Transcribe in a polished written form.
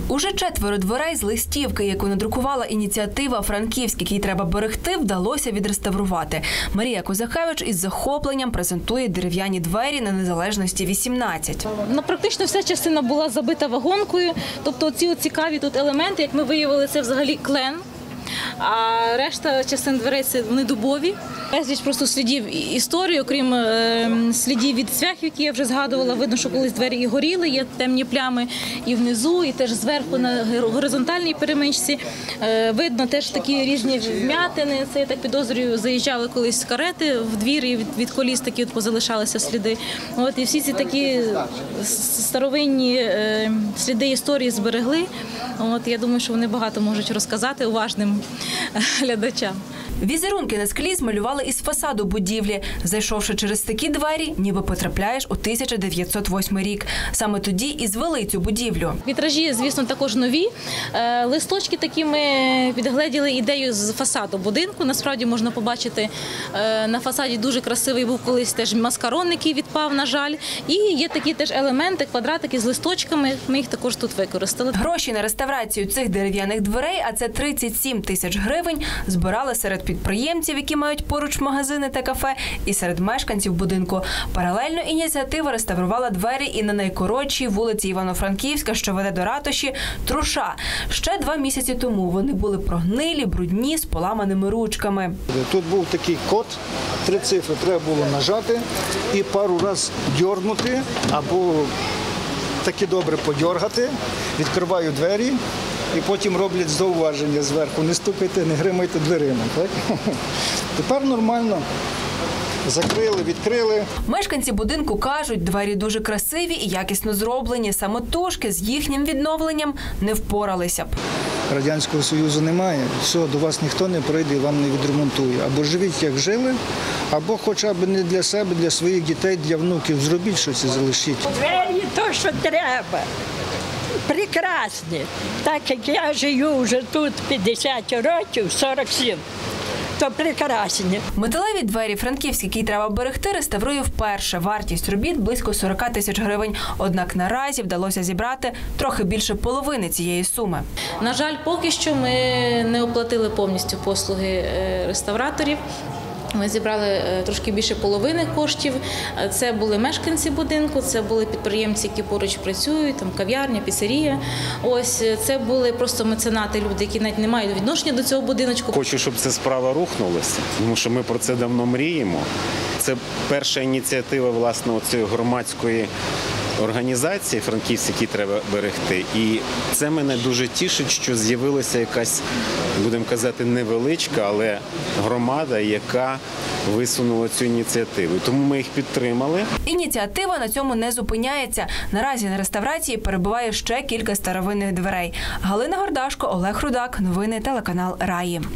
Уже 4 дверей з листівки, яку надрукувала ініціатива «Франківськ, який треба берегти», вдалося відреставрувати. Марія Козахевич із захопленням презентує дерев'яні двері на Незалежності 18. Практично вся частина була забита вагонкою, тобто ці цікаві тут елементи, як ми виявили, це взагалі клен. А решта частин дверей – це вони дубові. Безліч просто слідів історії, окрім слідів від цвяхів, які я вже згадувала. Видно, що колись двері і горіли, є темні плями і внизу, і теж зверху на горизонтальній перемичці. Видно теж такі різні вм'ятини. Це, я так підозрюю, заїжджали колись карети в двір, і від коліс такі позалишалися сліди. І всі ці такі старовинні сліди історії зберегли. Я думаю, що вони багато можуть розказати уважним глядачам. Візерунки на склі змалювали із фасаду будівлі. Зайшовши через такі двері, ніби потрапляєш у 1908 рік. Саме тоді і звели цю будівлю. Вітражі, звісно, також нові. Листочки такі ми підгледіли ідею з фасаду будинку. Насправді можна побачити, на фасаді дуже красивий був колись теж маскарон, який відпав, на жаль. І є такі теж елементи, квадратики з листочками. Ми їх також тут використали. Гроші на реставрацію цих дерев'яних дверей, а це 37 тисяч гривень, збирали серед підприємців, які мають поруч магазини та кафе, і серед мешканців будинку. Паралельно ініціатива реставрувала двері і на найкоротшій вулиці Івано-Франківська, що веде до ратуші, Труша. Ще 2 місяці тому вони були прогнилі, брудні, з поламаними ручками. Тут був такий код, 3 цифри треба було нажати і пару разів дьорнути або таки добре подьоргати. Відкриваю двері. І потім роблять зауваження зверху. Не стукайте, не гримайте дверима. Так? Тепер нормально. Закрили, відкрили. Мешканці будинку кажуть, двері дуже красиві і якісно зроблені. Самотужки з їхнім відновленням не впоралися б. Радянського Союзу немає. Все, до вас ніхто не прийде і вам не відремонтує. Або живіть, як жили, або хоча б не для себе, для своїх дітей, для внуків. Зробіть щось і залишіть. Двері – то, що треба. Прекрасні. Так як я живу вже тут 50 років, 47, то прекрасні. Металеві двері Франківськ, який треба берегти, реставрує вперше. Вартість робіт – близько 40 тисяч гривень. Однак наразі вдалося зібрати трохи більше половини цієї суми. На жаль, поки що ми не оплатили повністю послуги реставраторів. Ми зібрали трошки більше половини коштів. Це були мешканці будинку, це були підприємці, які поруч працюють, там кав'ярня, піцерія. Це були просто меценати, люди, які навіть не мають відношення до цього будиночку. Хочу, щоб ця справа рухнулася, тому що ми про це давно мріємо. Це перша ініціатива, власне, цієї громадської організації «Франківськ, який треба берегти». І це мене дуже тішить, що з'явилася якась, будемо казати, невеличка, але громада, яка висунула цю ініціативу. Тому ми їх підтримали. Ініціатива на цьому не зупиняється. Наразі на реставрації перебуває ще кілька старовинних дверей. Галина Гордашко, Олег Рудак. Новини телеканал Раї.